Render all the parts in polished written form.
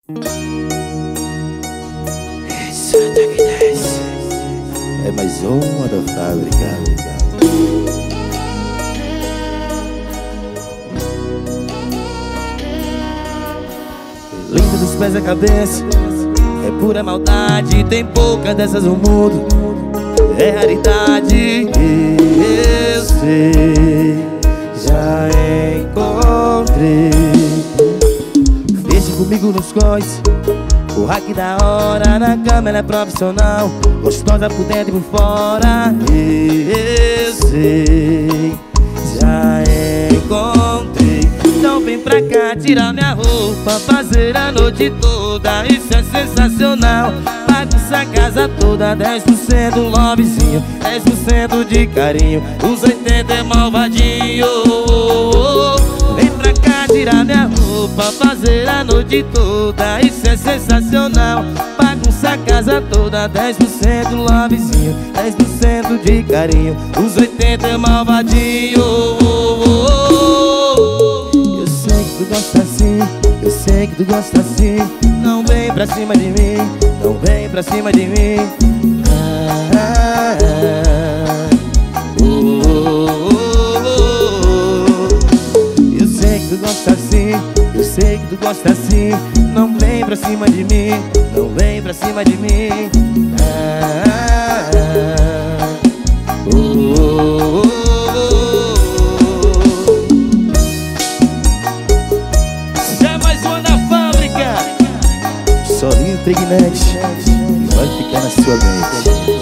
É mais uma da fábrica. Linda dos pés à cabeça, é pura maldade. Tem poucas dessas no mundo, é raridade. Eu sei, já encontrei. Fecha comigo nos cões, o hack da hora. Na cama ela é profissional, gostosa por dentro e por fora. Eu sei, já encontrei. Então vem pra cá tirar minha roupa, fazer a noite toda. Isso é sensacional. Bagunça a casa toda, 10% lovezinho, 10% de carinho. Os 80 é malvadinho. Vem pra cá tirar minha roupa, fazer a noite toda. Isso é sensacional. Bagunça a casa toda, 10% lovezinho, 10% de carinho. Os 80 é malvadinho. Eu sei que tu gosta assim, eu sei que tu gosta assim. Não vem pra cima de mim, não vem pra cima de mim. Eu sei que tu gosta assim, eu sei que tu gosta assim. Não vem pra cima de mim, não vem pra cima de mim. Já mais uma da fábrica. Solinho pregnante, vai ficar na sua mente.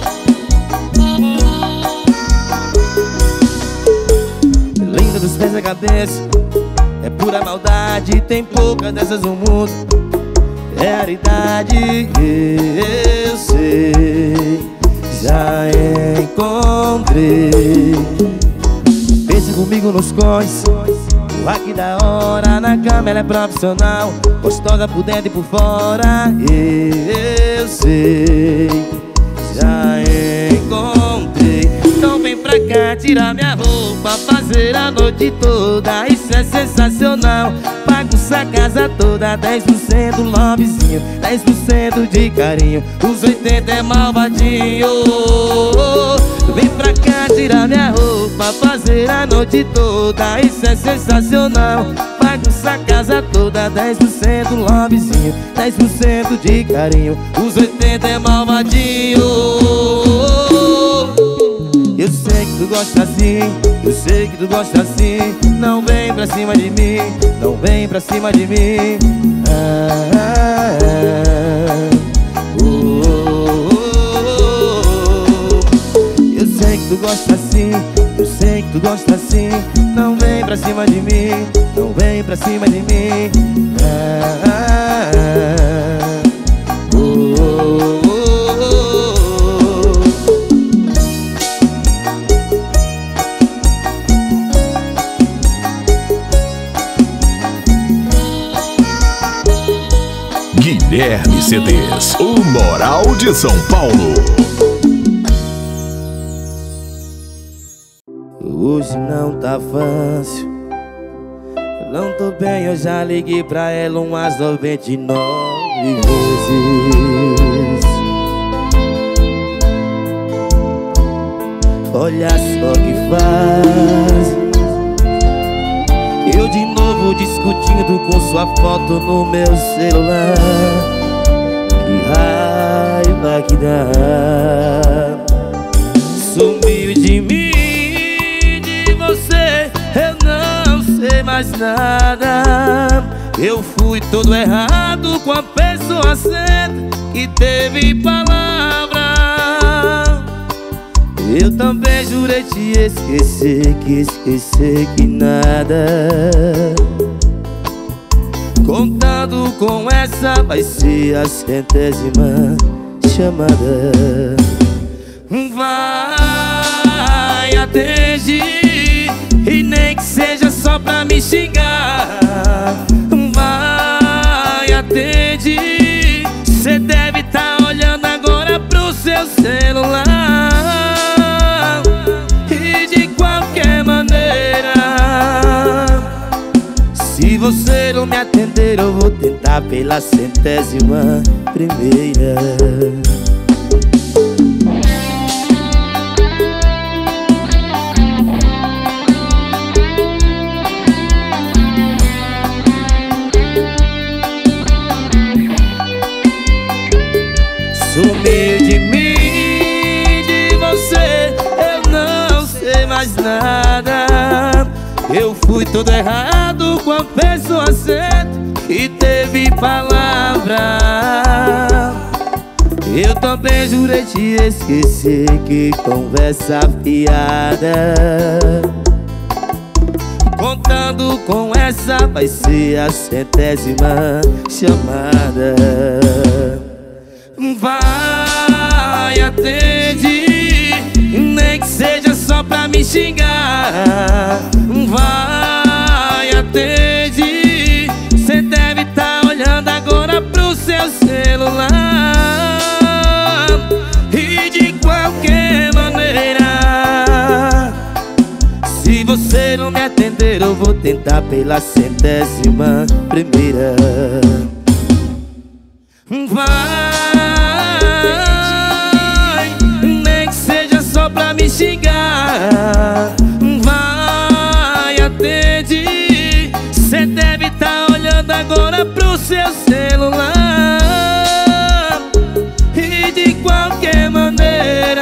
Linda dos pés à cabeça, é pura maldade. Tem poucas dessas no mundo, é raridade. Eu sei, já encontrei. Pense comigo nos cões, o hack da hora. Na cama ela é profissional, gostosa por dentro e por fora. Eu sei, já encontrei. Então vem pra cá tirar minha roupa, fazer a noite toda. Isso é sensacional. Bagunça a casa toda, 10% lovezinho, 10% de carinho. Os 80 é malvadinho. Vem pra cá tirar minha roupa, fazer a noite toda. Isso é sensacional. Bagunça a casa toda, 10% lovezinho, 10% de carinho. Os 80 é malvadinho. Eu sei que tu gosta assim, eu sei que tu gosta assim. Não vem pra cima de mim, não vem pra cima de mim. Eu sei que tu gosta assim, eu sei que tu gosta assim. Não vem pra cima de mim, não vem pra cima de mim. Guilherme CDs, o Moral de São Paulo. Hoje não tá fácil, eu não tô bem. Eu já liguei pra ela umas 99 vezes. Olha só que faz. Eu de novo discutindo com sua foto no meu celular. Que raiva que dá. Sumiu de mim, de você eu não sei mais nada. Eu fui todo errado com a pessoa certa que teve palavra. Eu também jurei te esquecer, que esquecer que nada. Contando com essa vai ser a 100ª chamada. Vai, atende, e nem que seja só pra me xingar. Vai, atende, cê deve tá olhando agora pro seu celular. Se você não me atender, eu vou tentar pela 100ª primeira. Sumiu de mim, de você eu não sei mais nada. Eu fui todo errado com a pessoa certa que teve palavra. Eu também jurei te esquecer, que conversa fiada. Contando com essa vai ser a 100ª chamada. Vai, atende, nem que seja só pra me xingar. Vai, atende, cê deve tá olhando agora pro seu celular. E de qualquer maneira, se você não me atender, eu vou tentar pela 100ª primeira. Vai, nem que seja só pra me xingar. Vai, atende, cê deve tá olhando agora pro seu celular. E de qualquer maneira,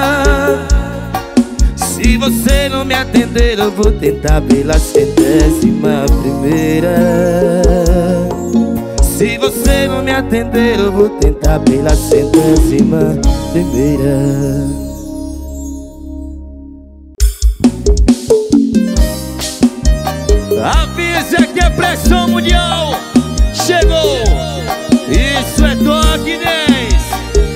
se você não me atender, eu vou tentar pela 100ª primeira. Se você não me atender, eu vou tentar pela 100ª primeira. Avisa que a pressão mundial chegou. Isso é Toque 10.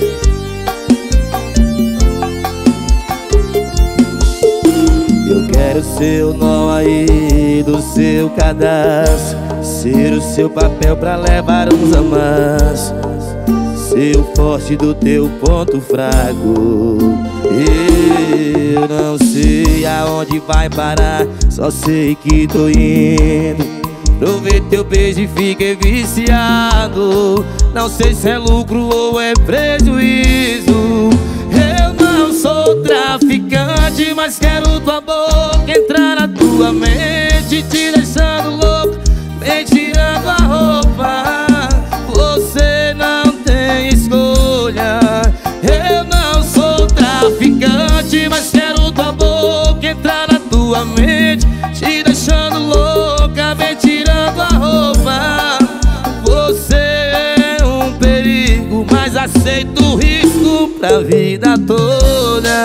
Eu quero ser o nó aí do seu cadastro, ser o seu papel pra levar uns amassos, ser o forte do teu ponto fraco. Eu não sei aonde vai parar, só sei que tô indo. Provei teu beijo e fiquei viciado. Não sei se é lucro ou é prejuízo. Eu não sou traficante, mas quero tua boca entrar na tua mente, te deixando louco, me tirando a roupa. Você não tem escolha. Eu não sou traficante, mas quero tua boca entrar na tua mente, te deixando louca, me tirando a roupa. Você é um perigo, mas aceito o risco pra vida toda.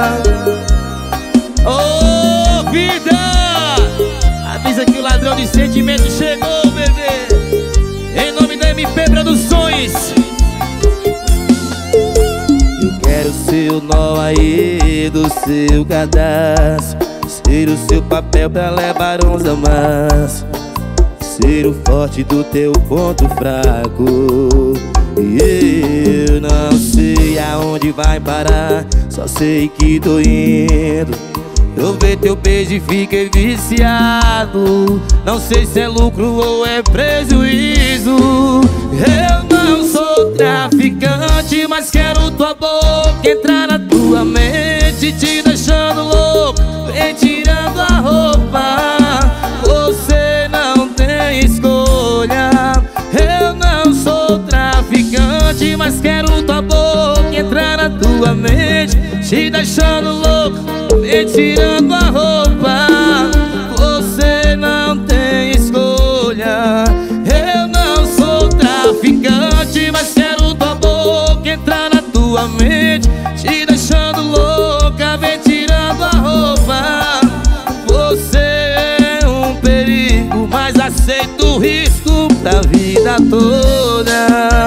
Oh, vida! Avisa que o ladrão de sentimento chegou, bebê. Em nome da MP Produções. Eu quero ser o nó aí do seu cadastro, ser o seu papel pra levar uns amassos, ser o forte do teu ponto fraco. E eu não sei aonde vai parar, só sei que tô indo. Provei teu beijo e fiquei viciado. Não sei se é lucro ou é prejuízo. Eu não sou traficante, mas quero tua boca entrar na tua mente, te deixando louco, me tirando a roupa. Você não tem escolha. Eu não sou traficante, mas quero tua boca entrar na tua mente, te deixando louco, me tirando a roupa. Você não tem escolha. Eu não sou traficante, mas quero tua boca entrar na tua mente, te deixando louca, me tirando a roupa. Você é um perigo, mas aceito o risco pra vida toda.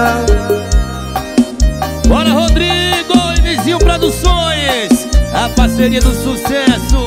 Bora, Rodrigo e Vizinho Produções, a parceria do sucesso.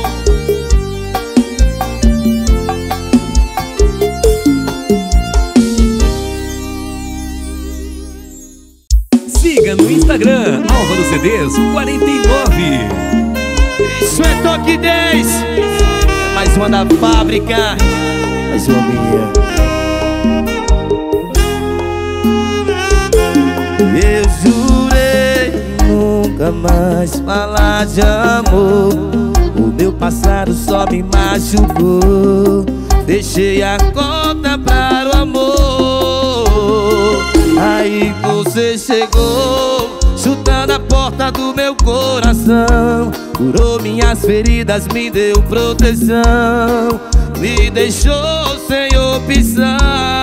Siga no Instagram, Álvaro CDs 49. Isso é Toque 10. É mais uma da fábrica, mais uma minha. Eu jurei nunca mais falar de amor. O meu passado só me machucou. Deixei a conta para o amor. Aí você chegou, chutando a porta do meu coração. Curou minhas feridas, me deu proteção. Me deixou sem opção.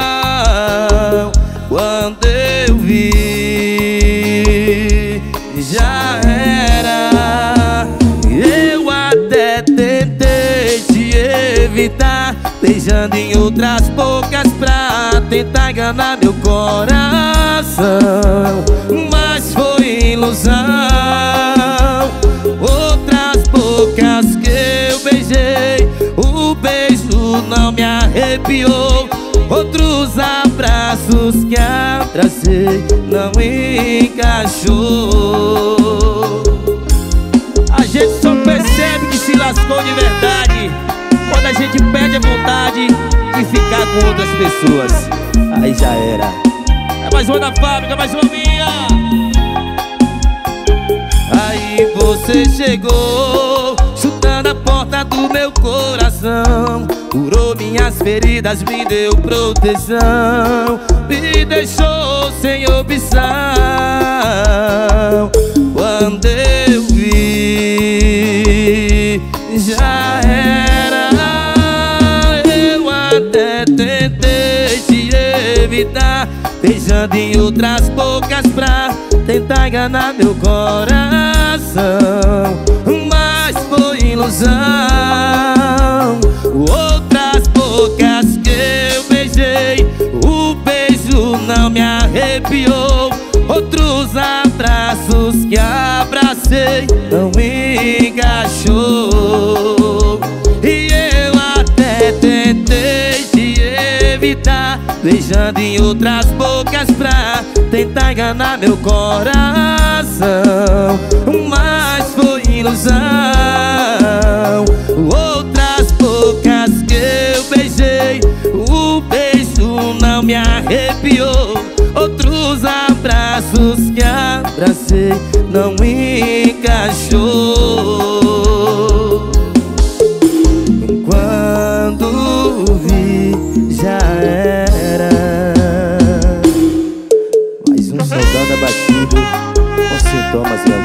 Quando eu vi, já era. Eu até tentei te evitar, beijando em outras bocas pra tentar enganar meu coração. Mas foi ilusão. Outras bocas que eu beijei, o beijo não me arrepiou. Outros abraços que abracei não encaixou. A gente só percebe que se lascou de verdade quando a gente perde a vontade de ficar com outras pessoas. Aí já era. É mais uma da fábrica, mais uma minha. Aí você chegou, chutando a porta do meu coração. Curou minhas feridas, me deu proteção. Me deixou sem opção. Quando eu vi, já era. Eu até tentei te evitar, beijando em outras bocas pra tentar enganar meu coração. Mas foi ilusão. Outras bocas que eu beijei, o beijo não me arrepiou. Outros abraços que abracei não encaixou. E eu até tentei te evitar, beijando em outras bocas pra tentar enganar meu coração. Mas foi ilusão. Outras bocas que eu beijei, o beijo não me arrepiou. Outros abraços que abracei não encaixou. Quando vi, já era. Mais um soldado abatido com sintomas de amor.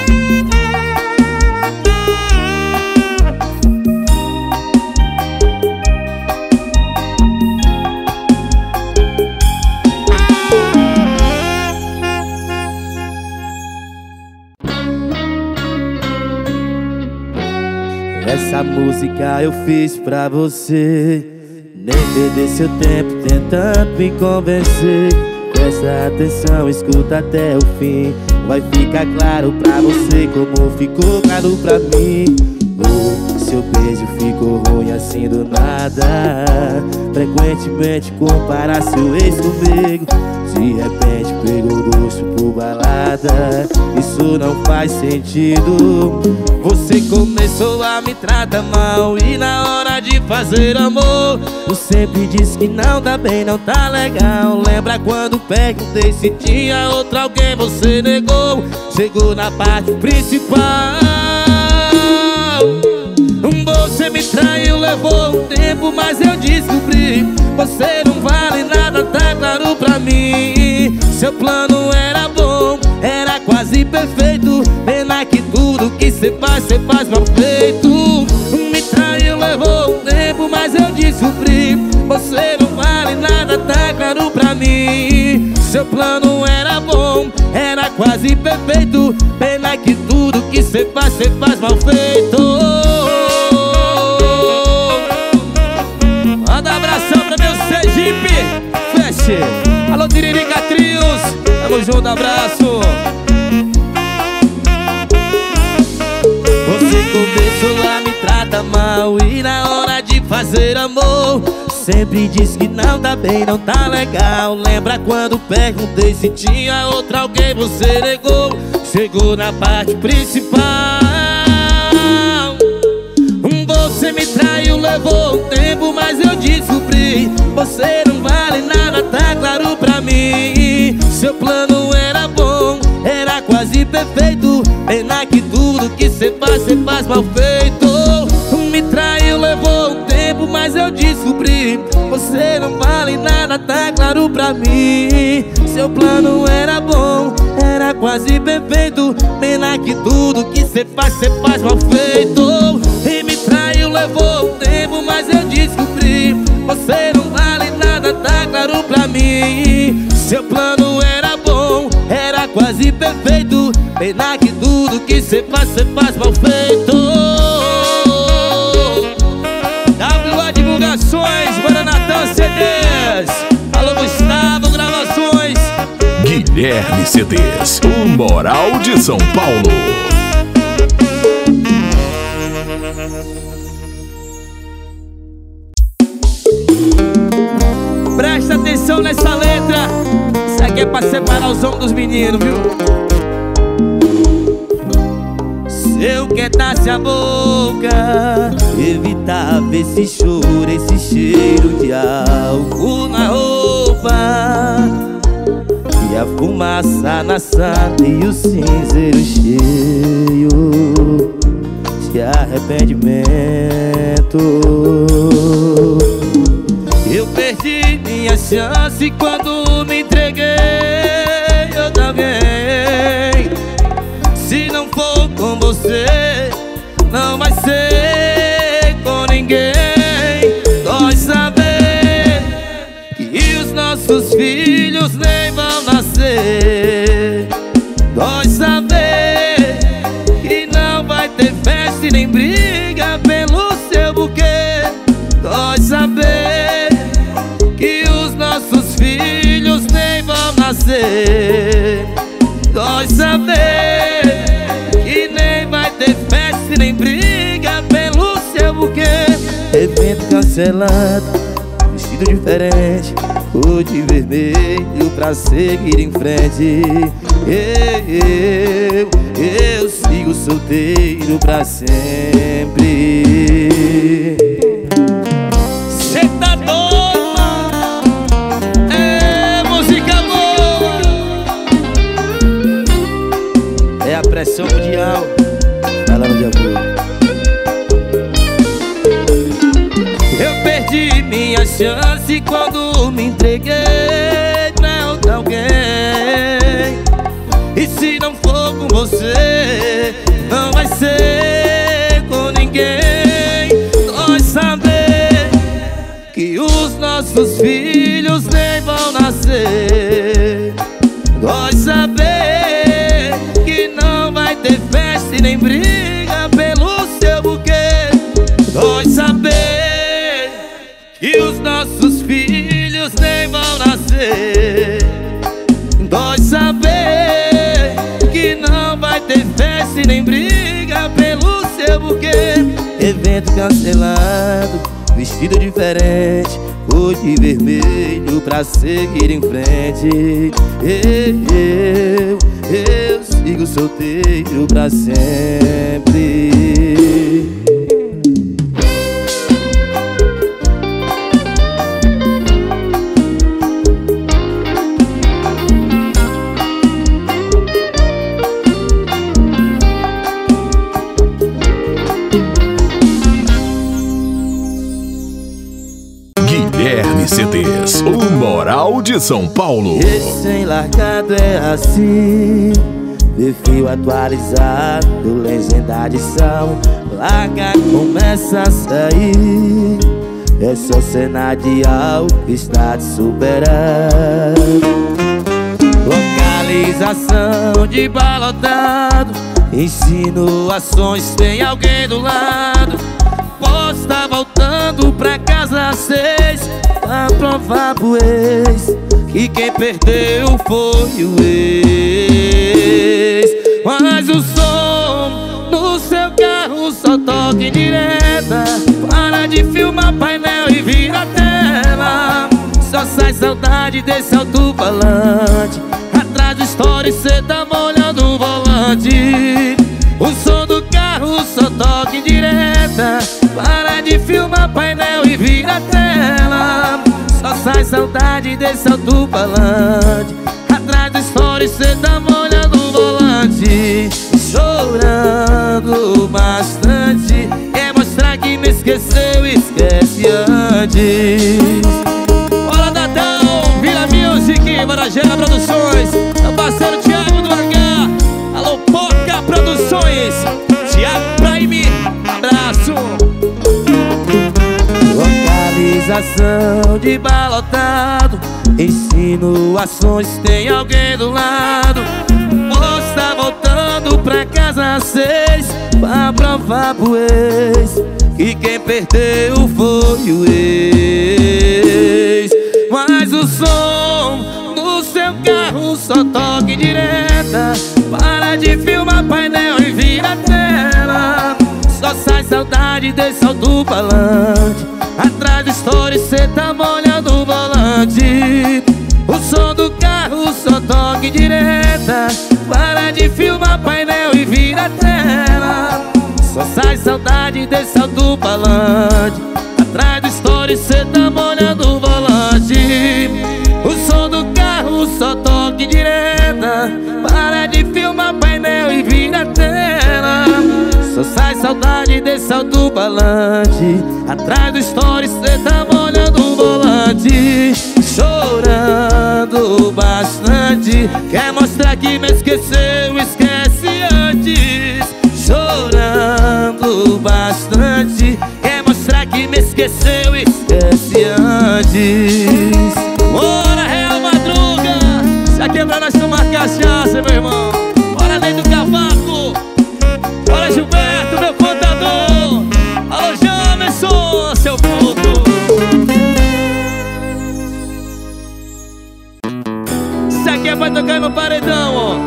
Essa música eu fiz pra você. Nem perder seu tempo tentando me convencer. Presta atenção, escuta até o fim. Vai ficar claro pra você como ficou claro pra mim. Oh, seu beijo ficou ruim assim do nada. Frequentemente compara seu ex comigo. De repente pegou gosto por balada. Isso não faz sentido. Você começou a me tratar mal e na hora de fazer amor eu sempre disse que não tá bem, não tá legal. Lembra quando perguntei se tinha outro alguém, você negou. Chegou na parte principal. Você me traiu, levou um tempo, mas eu descobri. Você não vale nada, tá claro pra mim. Seu plano era bom, era quase perfeito. Pena que tudo que cê faz mal feito. Me traiu, levou um tempo, mas eu descobri. Você não vale nada, tá claro pra mim. Seu plano era bom, era quase perfeito. Pena que tudo que cê faz mal feito. Manda abração pra meu Sergipe, feche. Alô Tiririca Trios, tamo junto, abraço. Você começou a me tratar mal e na hora de fazer amor sempre disse que não tá bem, não tá legal. Lembra quando perguntei se tinha outro alguém, você negou. Chegou na parte principal. Você me traiu, levou um tempo, mas eu descobri. Você não vale nada, tá claro pra mim. Seu plano era bom, era quase perfeito. Pena que tudo que cê faz mal feito. Me traiu, levou um tempo, mas eu descobri. Você não vale nada, tá claro pra mim. Seu plano era bom, era quase perfeito. Pena que tudo que cê faz mal feito. E me traiu, levou um tempo, mas eu descobri. Você não vale nada, tá claro pra mim. Seu plano era bom, era quase perfeito. Pena que tudo que cê faz mal feito. WA Divulgações, Guaranatã CDs. Alô Gustavo Gravações, Guilherme CDs, o Moral de São Paulo. Presta atenção nessa letra. Isso aqui é pra separar os homens dos meninos, viu? Se eu quedasse a boca, evitava esse choro, esse cheiro de álcool na roupa, e a fumaça na sala e o cinzeiro cheio de arrependimento. Eu perdi minha chance quando me entreguei a alguém. Se não for com você, não vai ser com ninguém. Nós saber que os nossos filhos nem vão nascer. Nós saber que não vai ter festa e nem briga pelo seu buquê. Nós saber que os nossos filhos nem vão nascer. Nós saber que nem vai ter festa e nem briga pelo seu buquê. Evento cancelado, vestido diferente, cor de vermelho pra seguir em frente. Eu sigo solteiro pra sempre. Cê tá doido, mano? É música boa. É a pressão mundial falando de amor. Eu perdi minha chance quando me entreguei pra alguém. E se não for com você, não vai ser com ninguém. Nós saber que os nossos filhos nem vão nascer. Nós saber que não vai ter festa e nem briga pelo seu buquê. Nós saber que os nossos filhos nem vão nascer. Nós saber que não vai ter festa e nem briga pelo seu buquê. Evento cancelado, vestido diferente, cor de vermelho pra seguir em frente. Eu sigo solteiro pra sempre. Guilherme CDs, o Moral de São Paulo. Recém-largado é assim, perfil atualizado, lens da adição, placa começa a sair. É só cena de algo que está te superando. Localização de balotado, insinuações, tem alguém do lado. Posso estar voltando pra casa às 6, pra provar pro ex que quem perdeu foi o ex. Mas o som no seu carro só toca em direta. Para de filmar painel e vira a tela. Só sai saudade desse alto-falante. Atrás do story cê tá molhando o volante. O som do carro só toca em direta. Para de vira tela. Só sai saudade desse alto-falante. Atrás do story cê tá molhando o volante, chorando bastante. Quer mostrar que me esqueceu, esquece antes. Bora Natal, Vila Music, Varajela Produções, meu parceiro Thiago do H. Alô Poca Produções, Thiago Prime, abraço. Localização de balotado, insinuações, tem alguém do lado. Moço tá voltando pra casa às 6 pra provar pro ex que quem perdeu foi o ex. Mas o som no seu carro só toca em direta. Para de filmar painel e vira tela. Só sai saudade desse alto-falante. Atrás do story cê tá molhando o volante. O som do carro só toca em direta. Para de filmar painel e vira tela. Só sai saudade desse alto-falante. Atrás do story cê tá molhando o volante. O som do carro só toca em direta. Para de filmar painel e vira tela. Só sai saudade desse alto-falante. Atrás do story cê tá molhando o volante, chorando bastante. Quer mostrar que me esqueceu, esquece antes. Chorando bastante. Quer mostrar que me esqueceu, esquece antes. Bora Real Madruga, se aqui é pra nós tomar cachaça, meu irmão. Bora dentro do cavaco. Bora Gilberto, meu contador. Alô Jamerson, seu puto. Isso aqui é pra tocar no paredão, ó.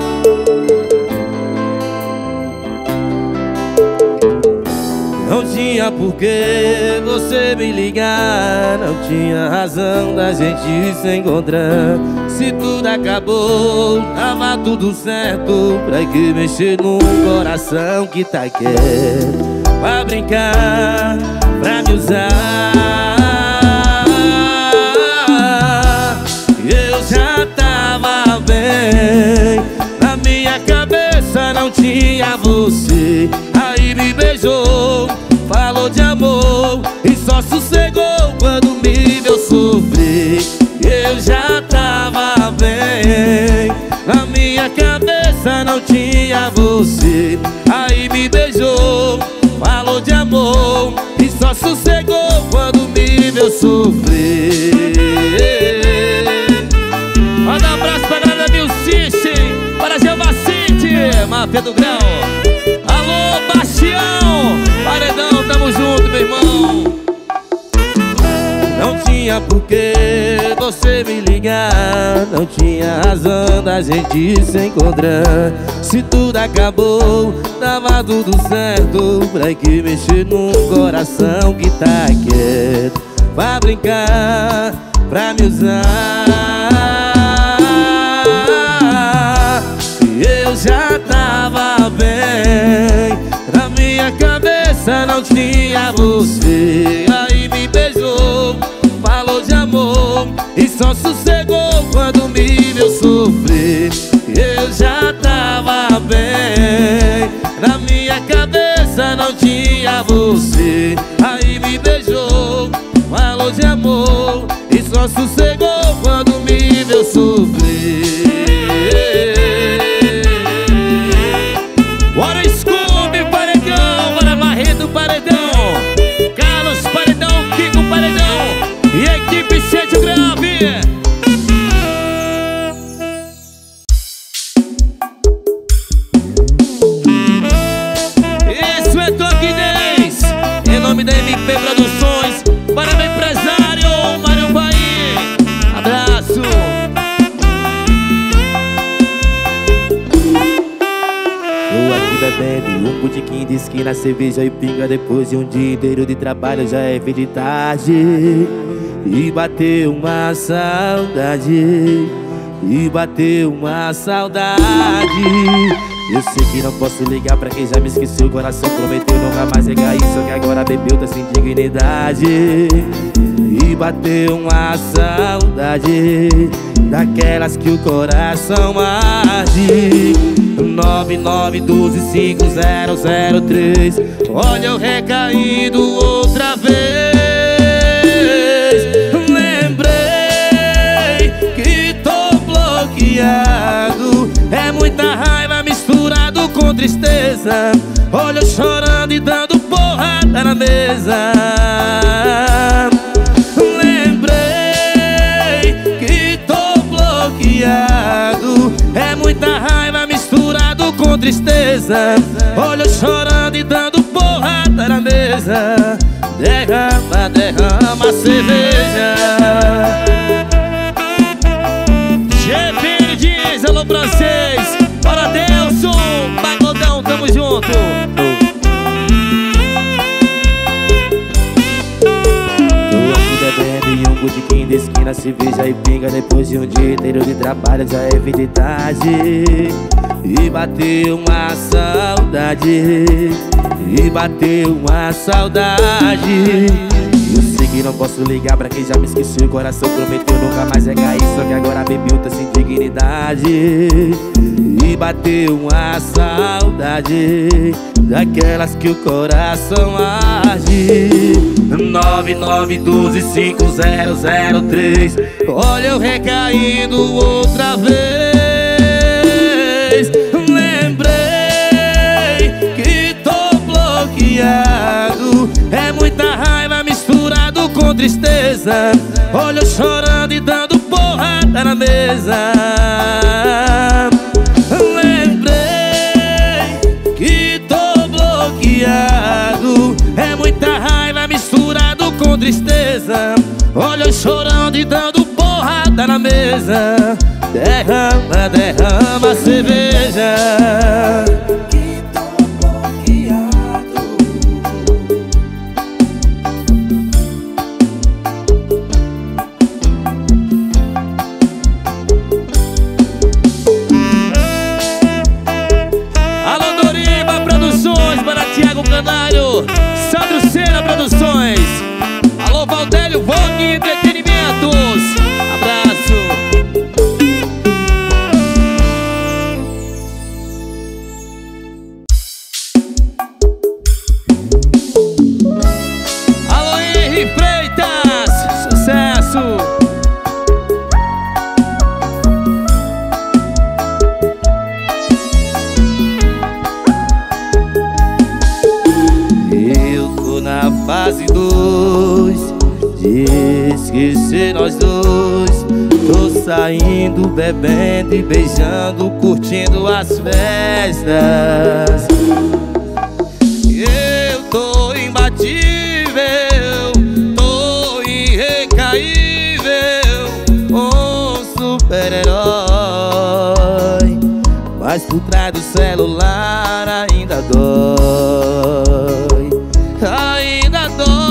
Não tinha por que você me ligar, não tinha razão da gente se encontrar. Se tudo acabou, tava tudo certo. Pra que mexer num coração que tá quieto? Pra brincar, pra me usar. Eu já tava bem, na minha cabeça não tinha você. Aí me beijou, falou de amor e só sossegou quando me viu sofrer. Eu já tava bem, na minha cabeça não tinha você. Aí me beijou, falou de amor e só sossegou quando me viu sofrer. Manda um abraço pra galera da Milcice, para Gelma City, Máfia do Grau. Alô Bastião, paredão, tamo junto, meu irmão. Não tinha por que você me ligar, não tinha razão da gente se encontrar. Se tudo acabou, tava tudo certo. Pra que mexer num coração que tá quieto? Pra brincar, pra me usar. Eu já tava bem, na minha cabeça não tinha você. Aí me beijou, falou de amor e só sossegou quando me viu sofrer. Eu já tava bem, na minha cabeça não tinha você. Aí me beijou, falou de amor e só sossegou quando me viu sofrer. Bora Scooby Paredão, bora Barreto Paredão, Carlos Paredão, Kiko Paredão e equipe Sede Grave. Isso é Toquinês, em nome da MP Produções, para meu empresário Mário Bahia. Abraço. Tô aqui bebendo um pudiquinho de esquina, cerveja e pinga. Depois de um dia inteiro de trabalho já é fim de tarde. E bateu uma saudade, e bateu uma saudade. Eu sei que não posso ligar pra quem já me esqueceu. O coração prometeu nunca mais regar isso, só que agora bebeu, tá sem dignidade. e bateu uma saudade daquelas que o coração arde. 99125003. Olha eu recaindo outra vez. Lembrei que tô bloqueado. É muita raiva misturado com tristeza. Olha eu chorando e dando porrada na mesa. Lembrei que tô bloqueado. É muita raiva misturado com tristeza. Olha eu chorando e dando porrada na mesa. Derrama, derrama a cerveja. GP diz, alô pra vocês. Bora Delson, Pagodão, tamo junto. E um botiquim da esquina, cerveja e pinga. Depois de um dia inteiro de trabalho já é fim de tarde. E bateu uma saudade. E bateu uma saudade. Eu sei que não posso ligar pra quem já me esqueceu. O coração prometeu nunca mais é cair. Só que agora bebeu, tá sem dignidade. E bateu uma saudade daquelas que o coração arde. 99125003. Olha eu recaindo outra vez. Lembrei que tô bloqueado. É muita raiva misturado com tristeza. Olha eu chorando e dando porrada na mesa. É muita raiva misturado com tristeza. Olha eu chorando e dando porrada na mesa. Derrama, derrama a cerveja. Que tô bloqueado. Alô Doriba Produções, para Thiago Canário, Sandro Sena Produções. Alô Valdélio Vogue Entretenimentos. Abraço. Alô Henri Freitas, sucesso. Na fase 2 de esquecer nós dois. Tô saindo, bebendo e beijando, curtindo as festas. Eu tô imbatível, tô irrecaível, um super-herói. Mas por trás do celular ainda dói. Ainda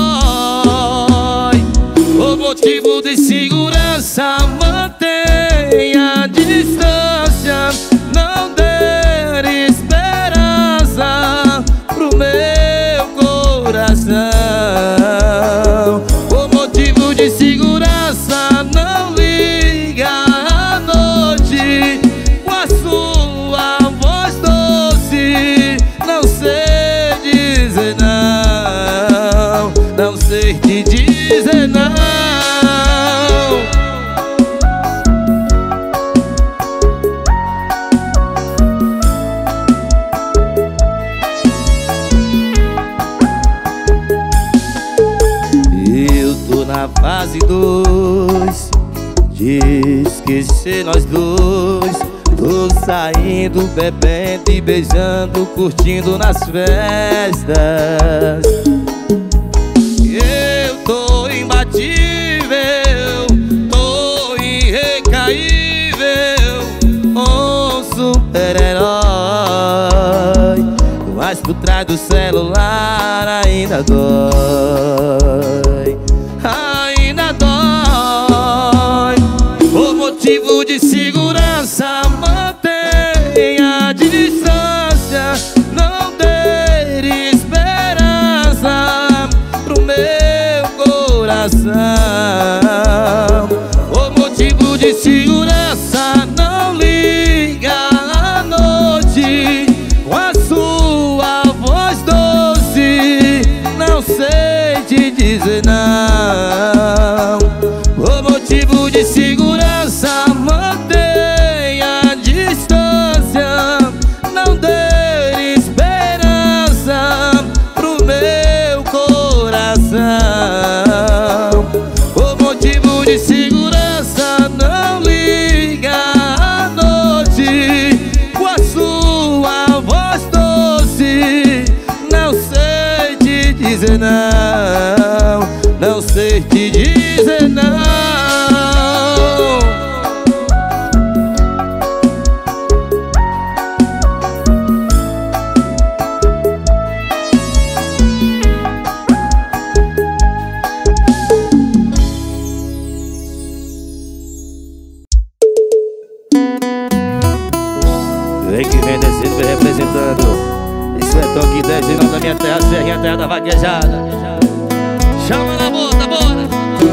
dói. O motivo de segurança, mantenha a distância. Não dê esperança pro meu coração. O motivo de segurança, não liga à noite com a sua voz doce. Não sei dizer não, não sei te dizer não. Eu tô na fase 2 de esquecer nós dois. Tô saindo, bebendo e beijando, curtindo nas festas. Eu tô imbatível, tô irrecaível, um super-herói. Mas por trás do celular ainda dói. Ainda dói. O motivo de segurança, mantenha a distância. Não dê esperança pro meu coração. motivo de segurança, mantenha a distância. Não dê esperança pro meu coração. Por motivo de segurança, não liga à noite com a sua voz doce. Não sei te dizer não, não sei te dizer não. Vem que vem descendo, vem representando. Isso é toque 10 de nós da minha terra, Serrinha, terra da vaquejada. Chama na bota, bora!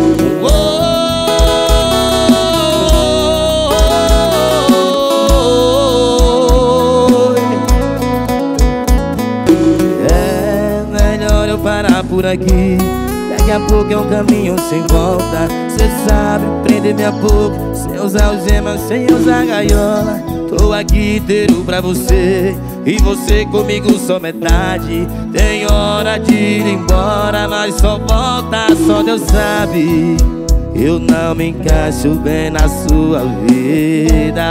É melhor eu parar por aqui. Daqui a pouco é um caminho sem volta. Cê sabe prender minha boca sem usar algemas, sem usar gaiola. Tô aqui inteiro pra você e você comigo só metade. Tem hora de ir embora, mas só volta, só Deus sabe. Eu não me encaixo bem na sua vida.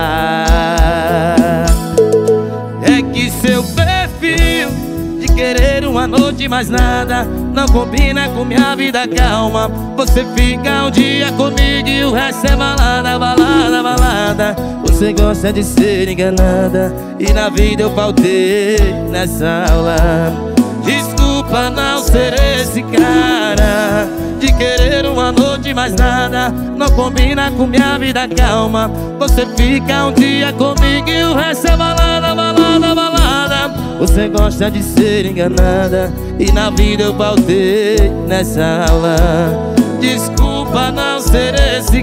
É que seu perfil de querer uma noite mais nada não combina com minha vida calma. Você fica um dia comigo e o resto é balada, balada, balada. Você gosta de ser enganada e na vida eu faltei nessa aula. Desculpa não ser esse cara de querer uma noite mais nada não combina com minha vida calma. Você fica um dia comigo e o resto é balada, balada, balada. Você gosta de ser enganada e na vida eu faltei nessa aula. Desculpa não ser esse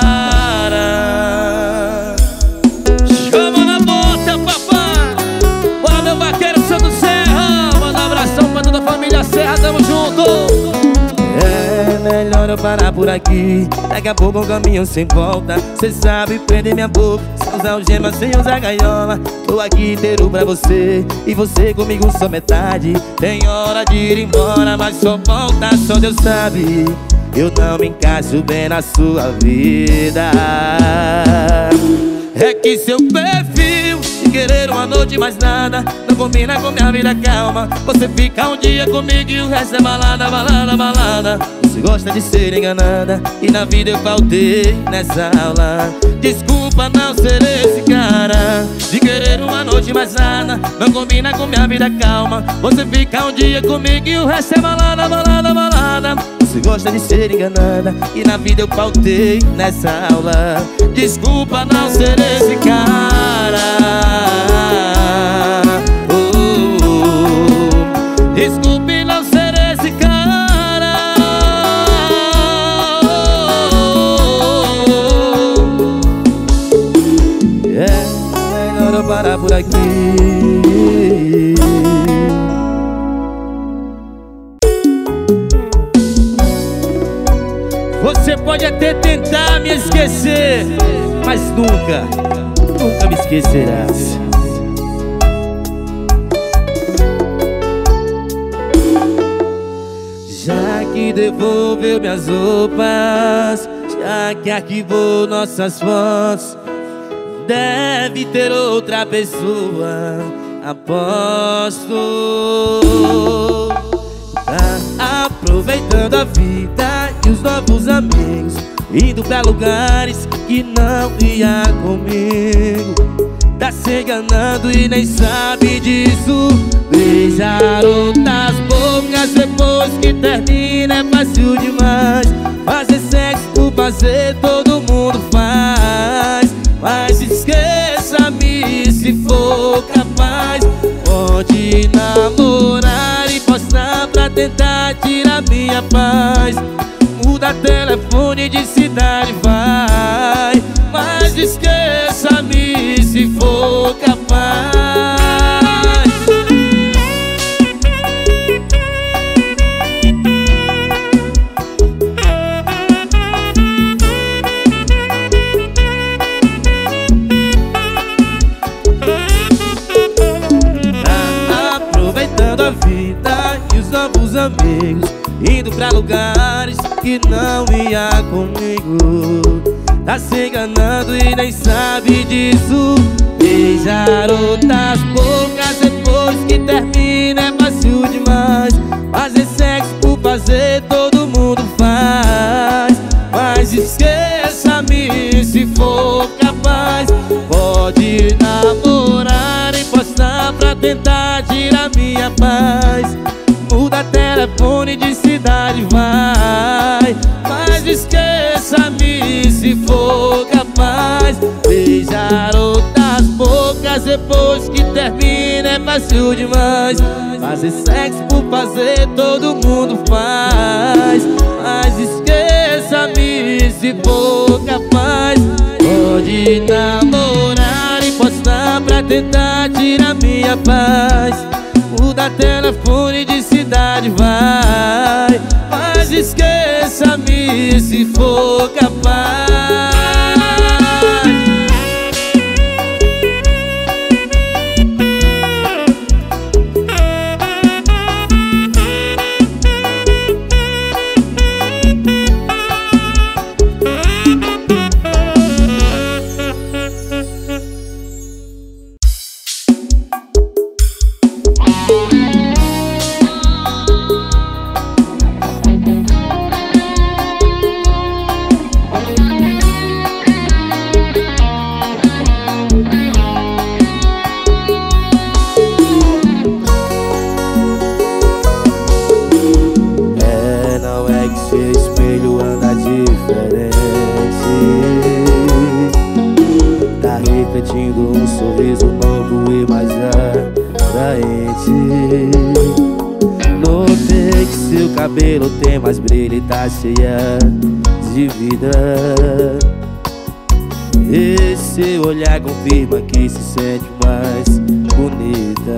cara. Chama na bota, papai. Bora, meu vaqueiro Santo Serra. Manda um abração pra toda a família Serra, tamo junto. É melhor eu parar por aqui. Daqui a pouco um caminho sem volta. Cê sabe prender minha boca sem usar algema, sem usar gaiola. Tô aqui inteiro pra você e você comigo só metade. Tem hora de ir embora, mas só volta, só Deus sabe. Eu não me encaixo bem na sua vida. É que seu perfil de querer uma noite mais nada não combina com minha vida calma. Você fica um dia comigo e o resto é balada, balada, balada. Você gosta de ser enganada e na vida eu faltei nessa aula. Desculpa não ser esse cara de querer uma noite mais nada não combina com minha vida calma. Você fica um dia comigo e o resto é balada, balada, balada. Você gosta de ser enganada e na vida eu faltei nessa aula. Desculpa não ser esse cara. Desculpe não ser esse cara. É melhor eu parar por aqui. Você pode até tentar me esquecer, mas nunca, nunca me esquecerás. Já que devolveu minhas roupas, já que arquivou nossas fotos, deve ter outra pessoa, aposto. Tá aproveitando a vida e os novos amigos, indo pra lugares que não ia comigo. Tá se enganando e nem sabe disso. Beijar outras bocas depois que termina é fácil demais. Fazer sexo por fazer todo mundo faz. Mas esqueça-me se for capaz. Pode namorar e postar pra tentar tirar minha paz. Muda telefone de cidade, vai. Mas esqueça-me se for capaz. amigos, indo pra lugares que não ia comigo. Tá se enganando e nem sabe disso. Beijar outras bocas depois que termina é fácil demais. Fazer sexo por fazer todo mundo faz. Mas esqueça-me se for capaz. Pode namorar e postar pra tentar tirar minha paz. Muda telefone de cidade, vai. Mas esqueça-me se for capaz. Beijar outras bocas depois que termina é fácil demais. Fazer sexo por fazer todo mundo faz. Mas esqueça-me se for capaz. Pode namorar e postar pra tentar tirar minha paz. Muda telefone de cidade, vai. Mas esqueça-me se for capaz. Refletindo um sorriso novo e mais atraente. Notei que seu cabelo tem mais brilho e tá cheia de vida. Esse olhar confirma que se sente mais bonita.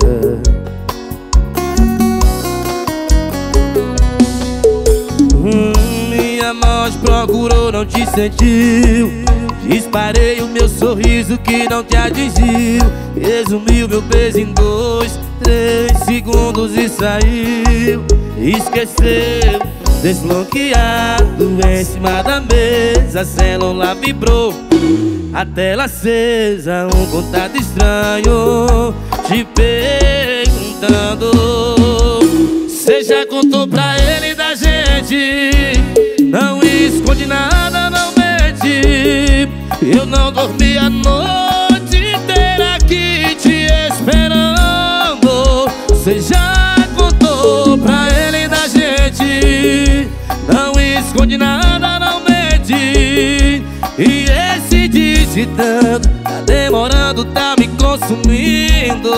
Minha mão te procurou, não te sentiu. Disparei o meu sorriso que não te atingiu. Resumiu meu beijo em 2, 3 segundos e saiu. Esqueceu, desbloqueado em cima da mesa. Celular vibrou, a tela acesa. Um contato estranho te perguntando. Cê já contou pra ele da gente? Não esconde nada, não mente. Eu não dormi a noite inteira aqui te esperando. Cê já contou pra ele da gente? Não esconde nada, não mente. E esse digitando tá demorando, tá me consumindo.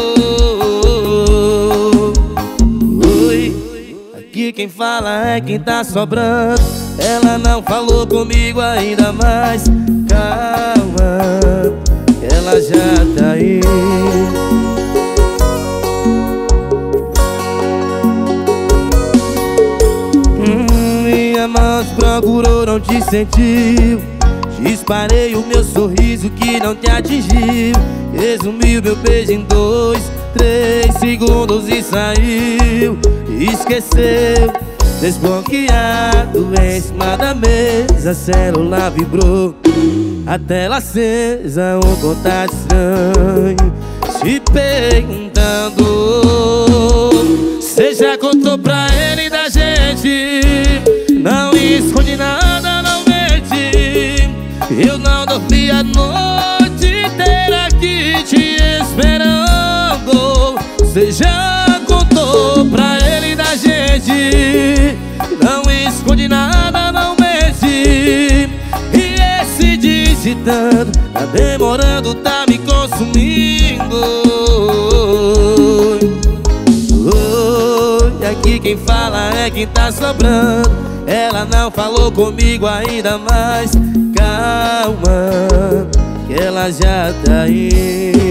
Oi, aqui quem fala é quem tá sobrando. Ela não falou comigo ainda, mas calma, ela já tá aí. Minha mão te procurou, não te sentiu. Disparei o meu sorriso que não te atingiu. Resumiu meu beijo em 2, 3 segundos e saiu. Esqueceu, desbloqueado em cima da mesa. Celular vibrou, a tela acesa. Um contato estranho te perguntando. Cê já contou pra ele da gente? Não esconde nada, não mente. Eu não dormi a noite inteira aqui te esperando. Cê já contou pra ele da gente? Não esconde nada, não mente. E esse digitando tá demorando, tá me consumindo. Oi, aqui quem fala é quem tá sobrando. Ela não falou comigo ainda, mas calma, que ela já tá aí.